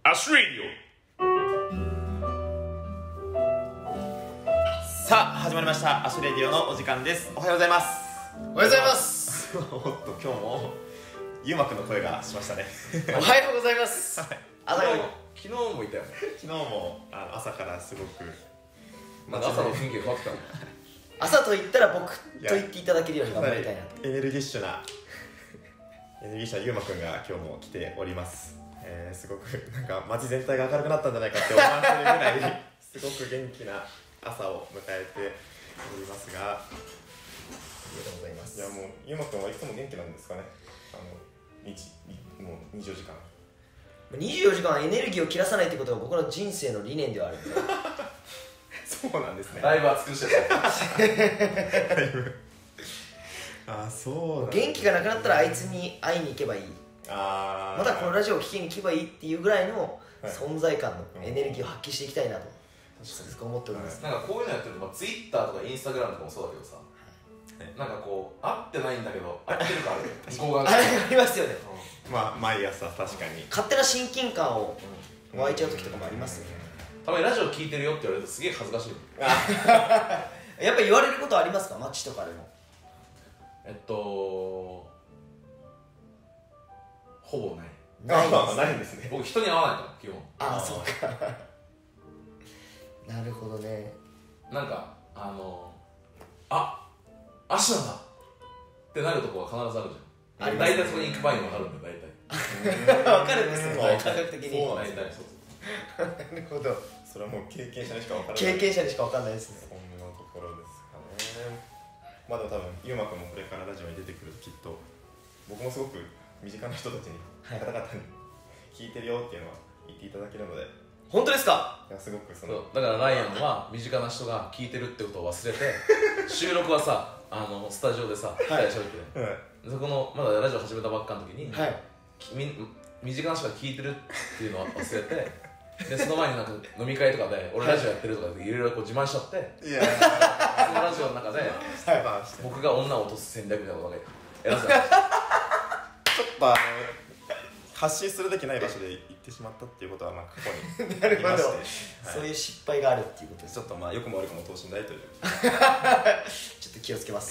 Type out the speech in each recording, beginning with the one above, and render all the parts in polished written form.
アスレディオ。さあ始まりましたアスレディオのお時間です。おはようございます。 おはようございますおっと今日もゆうまくんの声がしましたねおはようございます昨日もいたよね。 日も朝からすごくなんか朝の雰囲気が変わってたの。 朝と言ったら僕と言っていただけるように頑張りたいなと。 エネルギッシュなゆうまくんが今日も来ております。すごくなんか街全体が明るくなったんじゃないかって思わせるぐらいすごく元気な朝を迎えておりますが、 ありがとうございます。 いやもうゆうまくんはいつも元気なんですかね。もう24時間 24時間はエネルギーを切らさないってことが僕の人生の理念ではあるんでそうなんですね。 だいぶ熱くしてた。 だいぶそうなん元気がなくなったらあいつに会いに行けばいい、またこのラジオを聴きに行けばいいっていうぐらいの存在感のエネルギーを発揮していきたいなとつくづく思っております。 なんかこういうのやってると、Twitter とか Instagram とかもそうだけどさ、なんかこう会ってないんだけど会ってるかある向こう側がありますよね。 まあ毎朝確かに勝手な親近感を湧いちゃう時とかもありますよね。 たまにラジオ聞いてるよって言われるとすげえ恥ずかしい。 やっぱり言われることありますか、街とかでも。 ほぼない。 ないんですね。 僕人に会わないから基本。 ああそうかなるほどね。 なんかアシナだってなるとこは必ずあるじゃん。 ありますね。 大体そこに行く前に分かるんだよ。大体わかるんですよ、 うん感覚的に。 そう大体そうなるほど。 それはもう経験者にしか分からない経験者にしかわかんないですね。 そんなところですかね。まあでも多分ゆうまくんもこれからラジオに出てくるときっと僕もすごく身近な人たちに、 はい方々に聞いてるよっていうのは言っていただけるので、い本当ですか。 やすごくそうだからライアンは身近な人が聞いてるってことを忘れて収録はさスタジオでさ2人で喋ってて、そこのまだラジオ始めたばっかの時に、 はい。 身近な人が聞いてるっていうのを忘れてでその前になんか飲み会とかで俺ラジオやってるとかでいろいろこう自慢しちゃっていやそのラジオの中で僕が女を落とす戦略みたいなことがやらせた。 ちょっと発信するべきない場所で言ってしまったっていうことはまあ過去になるほどありましてそういう失敗があるっていうことです。 ちょっとまあ良くも悪くも等身大というちょっと気をつけます。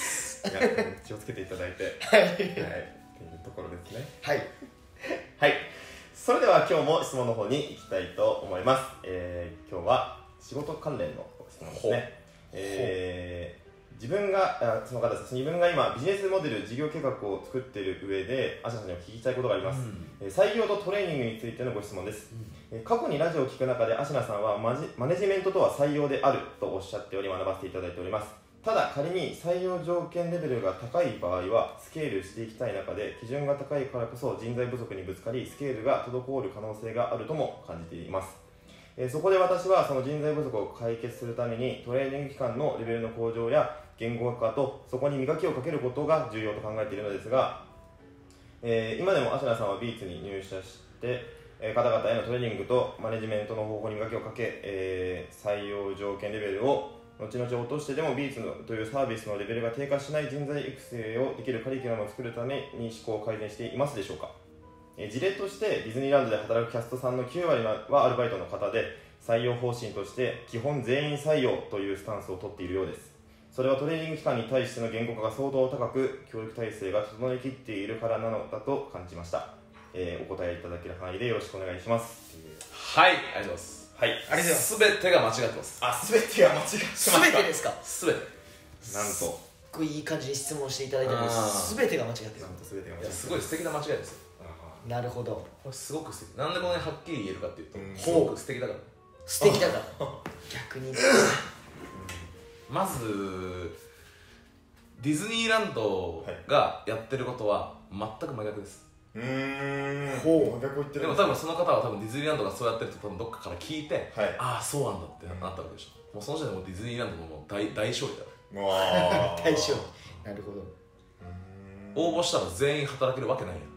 いや気をつけていただいてはいっていうところですね。 はいはい、それでは今日も質問の方に行きたいと思います。今日は仕事関連の質問ですね。自分が今ビジネスモデル事業計画を作っている上でアシナさんにお聞きしたいことがあります。採用とトレーニングについてのご質問です。過去にラジオを聞く中でアシナさんはマネジメントとは採用であるとおっしゃっており学ばせていただいております。ただ仮に採用条件レベルが高い場合はスケールしていきたい中で基準が高いからこそ人材不足にぶつかりスケールが滞る可能性があるとも感じています。そこで私はその人材不足を解決するためにトレーニング期間のレベルの向上や言語学化とそこに磨きをかけることが重要と考えているのですが、今でもアシナさんはビーツに入社して方々へのトレーニングとマネジメントの方法に磨きをかけ、採用条件レベルを後々落としてでもビーツというサービスのレベルが低下しない人材育成をできるカリキュラムを作るために思考を改善していますでしょうか。事例としてディズニーランドで働くキャストさんの9割はアルバイトの方で採用方針として基本全員採用というスタンスを取っているようです。それはトレーニング期間に対しての言語化が相当高く教育体制が整いきっているからなのだと感じました。お答えいただける範囲でよろしくお願いします。 はい、ありがとうございます。 はい、ありがとうございます。 全てが間違ってます。 全てが間違ってますか。 全てですか。 全てなんとすっごいいい感じに質問していただいたんです全てが間違ってる。 なんと全てが間違ってます。 いやすごい素敵な間違いですよ。 なるほど。 これすごく素敵。なんでこんなにはっきり言えるかっていうと、 うんすごく素敵だから。 素敵だから逆にまずディズニーランドがやってることは全く真逆です。 ほう真逆を言ってる。 でも多分その方は多分ディズニーランドがそうやってると多分どっかから聞いて、 はい、 ああそうなんだってなったわけでしょ。もうその時点でもうディズニーランドのもう大勝利だよ。 大将。なるほど。 応募したら全員働けるわけないやん。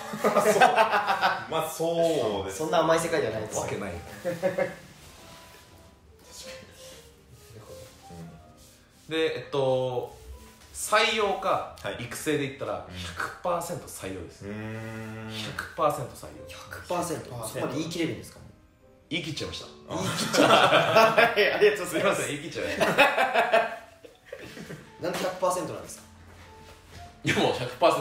まあそうです。 そんな甘い世界ではないです。 わけない。で採用か育成で言ったら 100% 採用です。100% 採用。 100%。そこまで言い切れるんですか。 言い切っちゃいました。 言い切っちゃうはい、ありがとうございます。 言い切っちゃいました。 なんで 100% なんですか？ いやもう 100% だから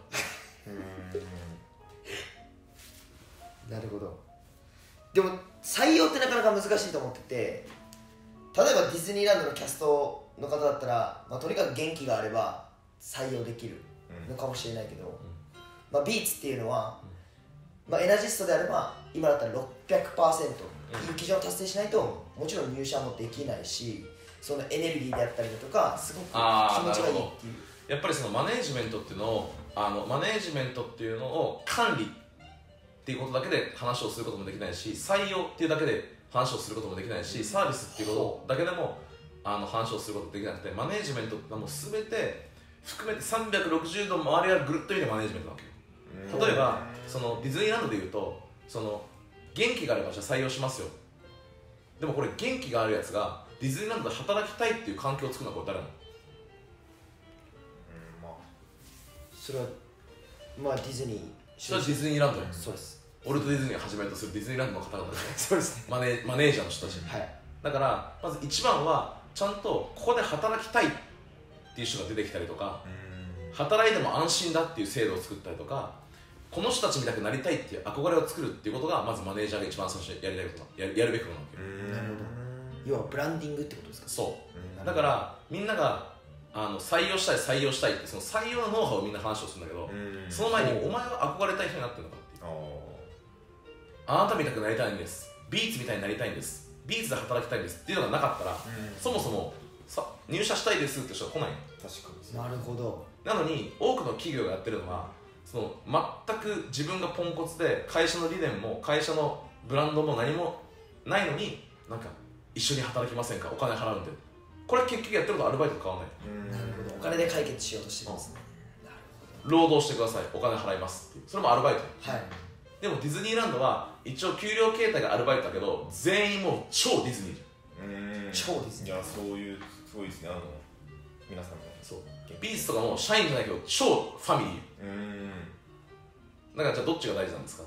なるほど。でも採用ってなかなか難しいと思ってて、例えばディズニーランドのキャストの方だったら、とにかく元気があれば採用できるのかもしれないけど、ビーツっていうのは、エナジストであれば今だったら 600% いう基準を達成しないともちろん入社もできないし、そのエネルギーであったりだとかすごく気持ちがいいっていう。 やっぱりそのマネージメントっていうのを管理っていうことだけで話をすることもできないし、採用っていうだけで話をすることもできないし、サービスっていうことだけでも話をすることできなくて、マネージメントってもう全て含めて360度周りがぐるっと見てマネージメントなわけよ。例えばそのディズニーランドでいうと、その元気があればじゃあ採用しますよ。でもこれ元気があるやつがディズニーランドで働きたいっていう環境を作るのはこれ誰なの？ それはディズニー。 それはディズニーランドよ。 そうです。 ウォルト・ディズニーをはじめとするディズニーランドの方々でそうですね。 マネージャーの人たち、 はい、 だからまず一番はちゃんとここで働きたいっていう人が出てきたりとか、働いても安心だっていう制度を作ったりとか、この人たちみたくなりたいっていう憧れを作るっていうことがまずマネージャーが一番最初にやるべきことなわけよ。 なるほど。要はブランディングってことですか？ そう、だからみんなが採用したいってその採用のノウハウをみんな話をするんだけど、その前にお前は憧れたい人になってるのかっていう。あなたみたくなりたいんです、ビーツみたいになりたいんです、ビーツで働きたいんですっていうのがなかったら、そもそも入社したいですって人は来ない。 確かに。 なるほど。 なのに多くの企業がやってるのは、その全く自分がポンコツで会社の理念も会社のブランドも何もないのに、なんか一緒に働きませんか、お金払うんで。これ結局やってることアルバイトと変わらない。 なるほど。お金で解決しようとしてるんですね。なるほど。労働してください、お金払いますっていう、それもアルバイト。 はい。 でもディズニーランドは一応給料形態がアルバイトだけど、全員もう超ディズニーじゃん。超ディズニー。 いや、そういうすごいですね、皆さんの。 そう。ビーツとかも社員じゃないけど超ファミリー。だからじゃあどっちが大事なんですか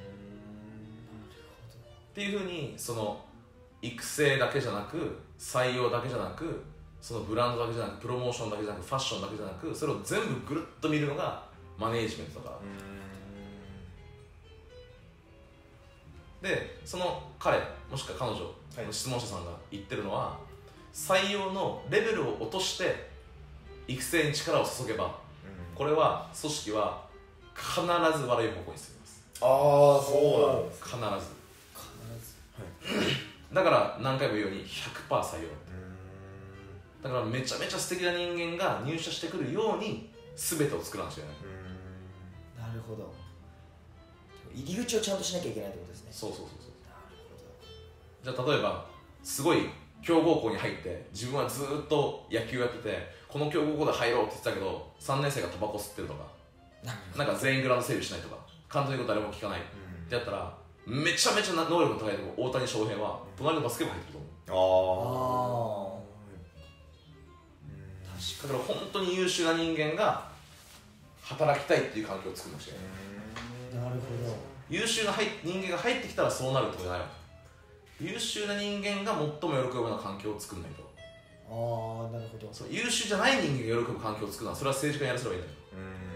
っていうふうに、その育成だけじゃなく、採用だけじゃなく、そのブランドだけじゃなく、プロモーションだけじゃなく、ファッションだけじゃなく、それを全部ぐるっと見るのがマネージメントだから。で、その彼もしくは彼女、質問者さんが言ってるのは、採用のレベルを落として育成に力を注げば、これは組織は必ず悪い方向に進みます。 ああ、そうなんです。 必ずだから何回も言うように 100% 採用。だからめちゃめちゃ素敵な人間が入社してくるように全てを作らなきゃいけない。 なるほど。入り口をちゃんとしなきゃいけないってことですね。 そう。なるほど。じゃあ例えばすごい強豪校に入って、自分はずっと野球やってて、この強豪校で入ろうって言ってたけど3年生がタバコ吸ってるとか、なんか全員グラウンド整備しないとか、監督の言うこと誰も聞かないってやったら、めちゃめちゃ能力の高いところ、大谷翔平は隣のバスケ部入ってると思う。だから本当に優秀な人間が働きたいっていう環境を作りましたよ。 なるほど。 優秀な人間が入ってきたらそうなるってことじゃないわ。優秀な人間が最も喜ぶような環境を作らないと。 なるほど。 そう、優秀じゃない人間が喜ぶ環境を作るのは、それは政治家にやらせればいいんだよ。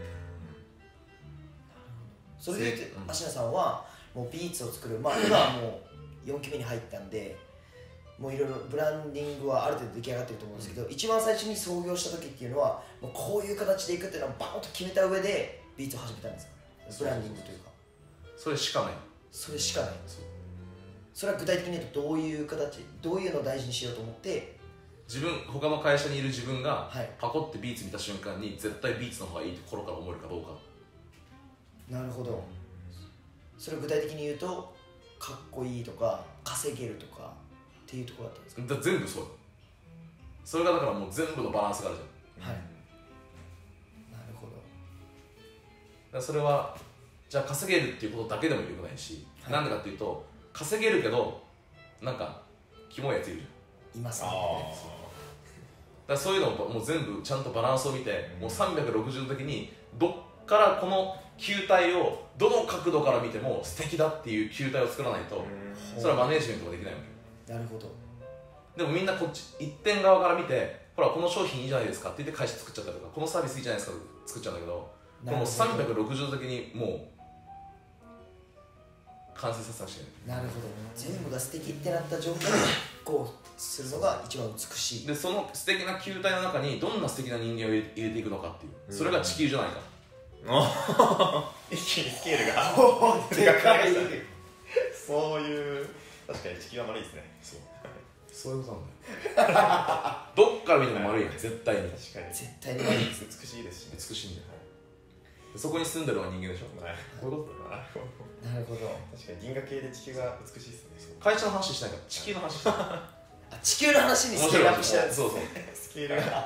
それで言って、芦名さんはもうビーツを作る、今はもう4期目に入ったんで、もういろいろブランディングはある程度出来上がってると思うんですけど、一番最初に創業した時っていうのはもうこういう形でいくっていうのをバーンと決めた上でビーツを始めたんですか？ブランディングというか。 それしかない。 それしかない。それは具体的に言うとどういう形、どういうのを大事にしようと思って、 他の会社にいる自分がパコってビーツ見た瞬間に絶対ビーツの方がいいと心から思えるかどうか。 なるほど。それを具体的に言うと、かっこいいとか稼げるとかっていうところだったんですか？ 全部そう。それがだからもう全部のバランスがあるじゃん。 はい。なるほど。 だからそれはじゃあ稼げるっていうことだけでもよくないし、なんでかっていうと、稼げるけどなんかキモいやついるじゃん。 いますね。 だからそういうのをもう全部ちゃんとバランスを見て、もう360度的にどっからこの球体をどの角度から見ても素敵だっていう球体を作らないとそれはマネージメントができないわけ。 なるほど。 でもみんなこっち一点側から見て、ほらこの商品いいじゃないですかって言って会社作っちゃったりとか、このサービスいいじゃないですかって作っちゃうんだけど、この360度的にもう完成させなくちゃいけない。 なるほど。全部が素敵ってなった状態でこうするのが一番美しい。 でその素敵な球体の中にどんな素敵な人間を入れていくのかっていう、それが地球じゃないか。 一気にスケールがでかい。 そういう確かに地球は丸いですね。 そういうことなんだよ。どっから見ても丸いやん、絶対に。 確かに絶対に悪い。 美しいですしね。 美しいんだよ。そこに住んでるのが人間でしょ。こういうことだよ。 なるほど。 確かに銀河系で地球が美しいですね。 会社の話しないから地球の話してる。 あ、地球の話にスケールアップしたやつ。 そうそう。 スケールが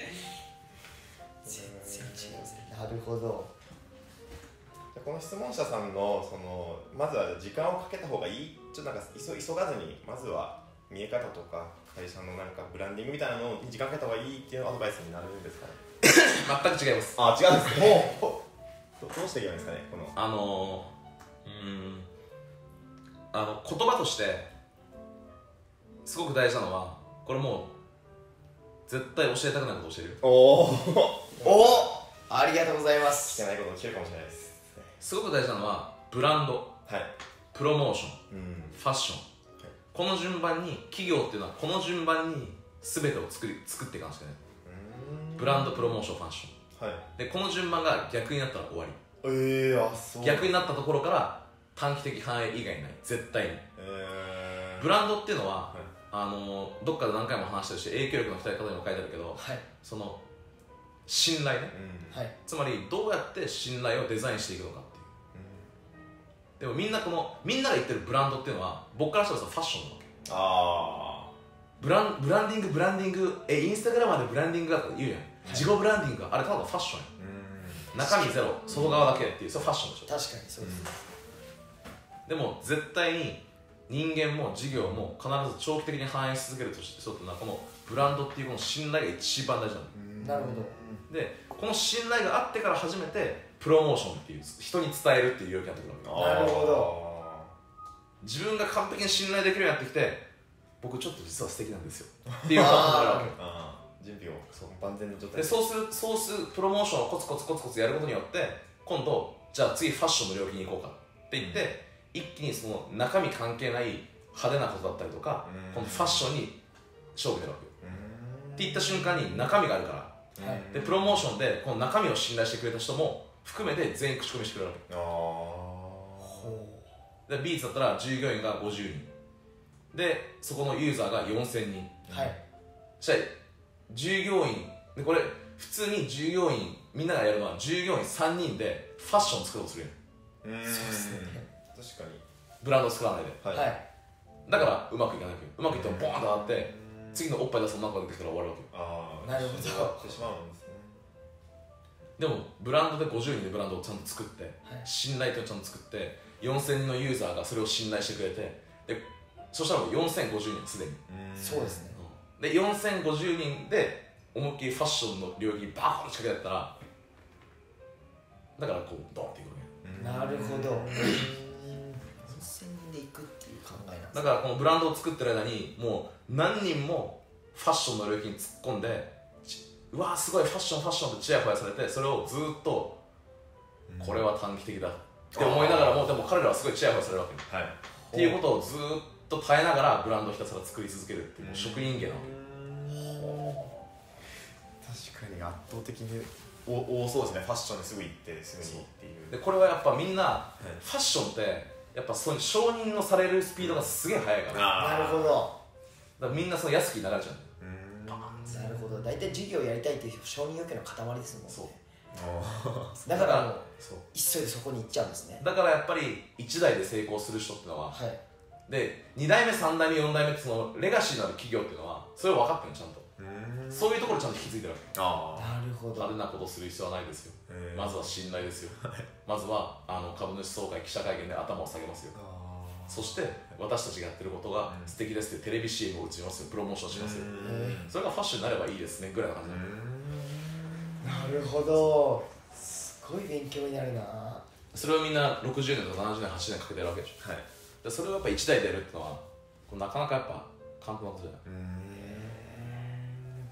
全然違うぜ。なるほど。 この質問者さんのまずは時間をかけた方がいい、ちょっとなんか急がずにまずは見え方とか会社のなんかブランディングみたいなのに時間かけた方がいいっていうアドバイスになるんですかね。 全く違います。 あ、違うんですね。どうしていけばいいんですかね、この言葉としてすごく大事なのは、これもう絶対教えたくないことを教えるよ。 ありがとうございま聞す。 けないことを聞けるかもしれないです。 すごく大事なのはブランド、 はい。 プロモーション、 うん。 ファッション、この順番に、企業っていうのはこの順番に全てを作っていかなきゃいけない。ブランド、プロモーション、ファッション。 はい。 でこの順番が逆になったら終わり。 あ、そう。 逆になったところから短期的反映以外ない、絶対に。ブランドっていうのは、どっかで何回も話してるし、影響力の2人方にも書いてあるけど、 はい。 その信頼ね、 うん。 はい。 つまりどうやって信頼をデザインしていくのかっていう。でもみんなが言ってるブランドっていうのは、僕からしたらファッションなわけ。 あブランディング、インスタグラマーでブランディングだとか言うやん、自己ブランディングがあれただのファッションやん、中身ゼロ、外側だけっていう、それファッションでしょ。 確かにそうです。 でも絶対に人間も事業も必ず長期的に反映し続けるとして、そういうのはこのブランドっていうこの信頼が一番大事なの。 なるほど。 でこの信頼があってから初めてプロモーションっていう、人に伝えるっていう領域になってくるわけ。 なるほど。 自分が完璧に信頼できるようになってきて、僕ちょっと実は素敵なんですよっていうことになるわけ。 準備を万全の状態でそうするプロモーションをコツコツやることによって、今度じゃあ次ファッションの領域に行こうかって言って、一気にその中身関係ない派手なことだったりとか、このファッションに勝負出るわけよ。って言った瞬間に中身があるから、でプロモーションでこの中身を信頼してくれた人も含めて全員口コミしてくれるわけ。でビーツだったら従業員が50人で、そこのユーザーが4000人。 はい。 そしたら従業員で、これ普通に従業員みんながやるのは従業員3人でファッション作ろうとするやん。 そうですね。 確かに。 ブランド作らないで。 はい。 だからうまくいかないわけよ。うまくいってもボーンと上がって次のおっぱい出す女の子が出てきたら終わるわけよ。 なるほど。 してしまうんですね。 でもブランドで50人でブランドをちゃんと作って、信頼とちゃんと作って4000人のユーザーがそれを信頼してくれて、でそしたらもう4050人すでに。 そうですね。 で4050人で思いっきりファッションの領域にバーンと仕掛けられたら、だからこうドンっていくわけ。 なるほど。4000人で行くっていう考えなんです。 だからこのブランドを作ってる間にもう何人もファッションの領域に突っ込んで、うわーすごいファッションってチヤホヤされて、それをずっとこれは短期的だって思いながらも、でも彼らはすごいチヤホヤされるわけ、っていうことをずっと耐えながらブランドをひたすら作り続けるっていう職人芸なわけ。確かに圧倒的に多そうですね。ファッションにすぐ行ってすぐにっていう。 でこれはやっぱみんな、ファッションってやっぱそういう承認のされるスピードがすげえ速いから、 なるほど。 だからみんなその安きに流れちゃうんだよ。 なるほど。大体授業やりたいっていう承認欲求の塊ですもんね。 そうだからもうそう急いでそこに行っちゃうんですね。 だからやっぱり1代で成功する人っていうのは、 はい。 で2代目3代目4代目ってそのレガシーのある企業っていうのはそれを分かってるのちゃんと。そういうところちゃんと気づいてるわけ。 なるほど。 派手なことする必要はないですよ。まずは信頼ですよ。まずは株主総会記者会見で頭を下げますよ。そして私たちがやってることが素敵ですってテレビ CM を打ちますよ。プロモーションしますよ。それがファッションになればいいですねぐらいの感じ。 なるほど。すごい勉強になるな。 それをみんな60年とか70年80年かけてやるわけでしょ。 はい。 でそれをやっぱ1代でやるってのはこうなかなかやっぱ簡単なことじゃない。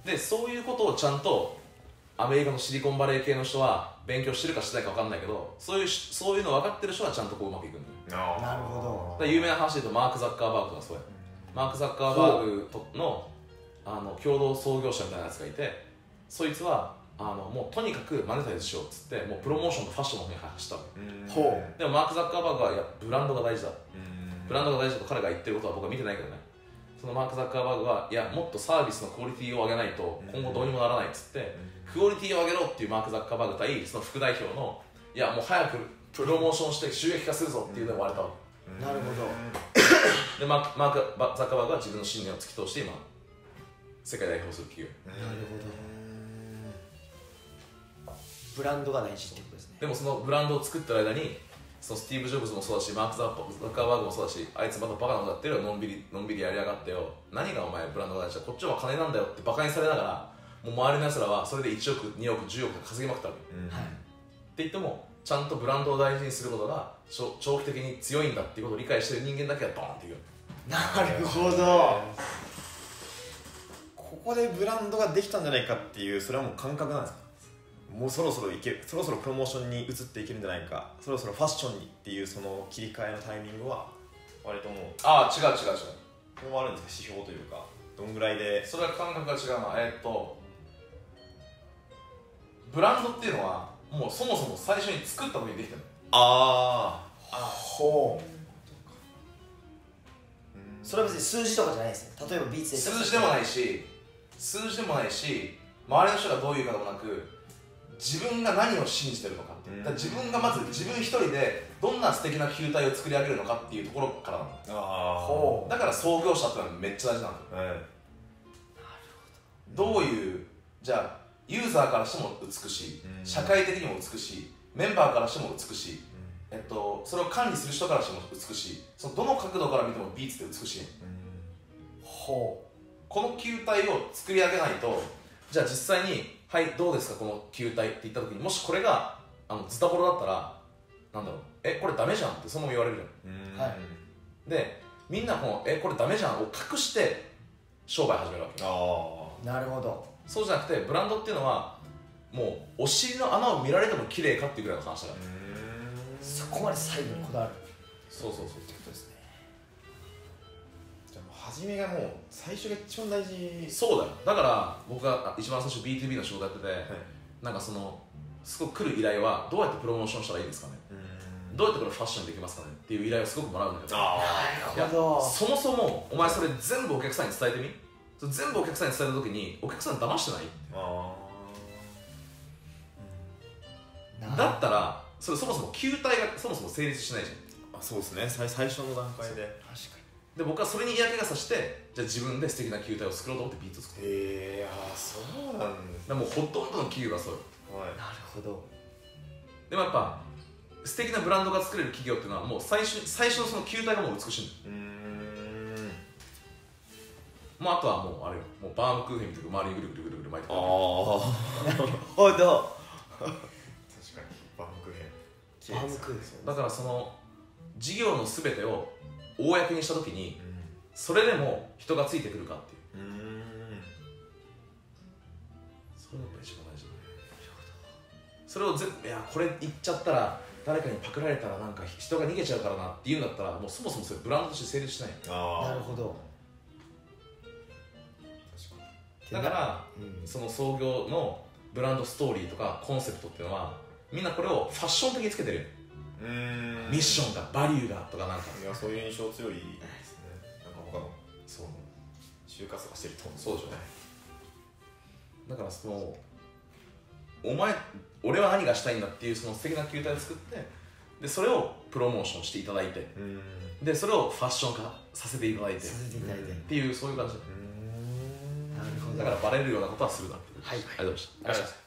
でそういうことをちゃんとアメリカのシリコンバレー系の人は勉強してるかしてないか分かんないけど、そういうの分かってる人はちゃんとこううまくいくんだよ。 なるほだから有名な話で言うとマーク・ザッカーバーグとかそうや、マーク・ザッカーバーグとの共同創業者みたいなやつがいて、そいつはもうとにかくマネタイズしようっつってもうプロモーションとファッションの方に走ったわけ。 ほでもマーク・ザッカーバーグはいやブランドが大事だ、ブランドが大事だと彼が言ってることは僕は見てないけどね、そのマーク・ザッカーバーグはいやもっとサービスのクオリティを上げないと今後どうにもならないっつって、クオリティを上げろっていうマーク・ザッカーバーグ対その副代表のいやもう早くプロモーションして収益化するぞっていうのを言われたわけ。 なるほど。 でマーク・ザッカーバーグは自分の信念を突き通して今世界代表する企業。 なるほど。ブランドが大事ってことですね。 でもそのブランドを作ってる間にそのスティーブ・ジョブズもそうだしマーク・ザッカーバーグもそうだし、あいつまたバカなことやってるよ、のんびりやりやがってよ、何がお前ブランドが大事だ、こっちは金なんだよってバカにされながらもう周りのやつらはそれで1億2億10億稼ぎまくったわけ、 はい。 って言ってもちゃんとブランドを大事にすることが長期的に強いんだっていうことを理解してる人間だけがドーンっていく。 なるほど。 ここでブランドができたんじゃないかっていう、それはもう感覚なんですか？もうそろそろプロモーションに移っていけるんじゃないか、そろそろファッションにっていうその切り替えのタイミングは割ともうああ違うこうあるんですか、指標というかどんぐらいで。 それは感覚が違うな。ブランドっていうのはもうそもそも最初に作った時にできてるの。 ほう。それは別に数字とかじゃないですね。例えばビーツで数字でもないし周りの人がどういうかでもなく自分が何を信じてるのかっていう、だから自分がまず自分一人でどんな素敵な球体を作り上げるのかっていうところからなの。 ほう。 だから創業者ってのはめっちゃ大事なの。どういうじゃあユーザーからしても美しい、社会的にも美しい、メンバーからしても美しい、それを管理する人からしても美しい、そのどの角度から見てもビーツって美しい。 ほう。 この球体を作り上げないと、じゃあ実際にはいどうですかこの球体って言った時に、もしこれがズタボロだったらなんだろう、これダメじゃんってそのまま言われるじゃん。 はい。 でみんなこのこれダメじゃんを隠して商売始めるわけ。 なるほど。 そうじゃなくてブランドっていうのはもうお尻の穴を見られても綺麗かっていうぐらいの話だから。 そこまで細部にこだわる。 そうってことですね。 じゃあもう初めがもう最初が一番大事。 そうだよ。だから僕が一番最初 B2B の仕事やってて、なんかそのすごく来る依頼はどうやってプロモーションしたらいいですかね、どうやってこれファッションできますかねっていう依頼をすごくもらうんだけど、 なるほど。 そもそもお前それ全部お客さんに伝えてみ、それ全部お客さんに伝えた時にお客さん騙してない？だったらそもそも球体がそもそも成立しないじゃん。 そうですね、最初の段階で。 確かで僕はそれに嫌気がさしてじゃあ自分で素敵な球体を作ろうと思ってビーツを作る。 そうなんです。 でもうほとんどの企業がそうよ。 に。なるほど。 でもやっぱ素敵なブランドが作れる企業っていうのはもう最初のその球体がもう美しいんだよ。もうあとはもうあれよ、もうバームクーヘンみたいな周りにぐるぐるぐるぐる巻いてる。 なるほど。 確かにバームクーヘン。 バームクーヘン。 だからその事業の全てを公にした時に、それでも人がついてくるかっていう、それがやっぱ一番大事だね。それをいやこれ言っちゃったら誰かにパクられたらなんか人が逃げちゃうからなっていうんだったらもうそもそもそれブランドとして成立しない。 なるほど。 だから、その創業のブランドストーリーとかコンセプトっていうのはみんなこれをファッション的につけてるよ。ミッションがバリューがとかなんか、 いやそういう印象強いですね。なんか他のそう就活とかしてるとそうでしょ。だからその俺は何がしたいんだっていうその素敵な球体を作って、でそれをプロモーションしていただいて、でそれをファッション化させていただいてっていうそういう感じ。 なるほど。 だからバレるようなことはするなっていう。 はい、 ありがとうございました。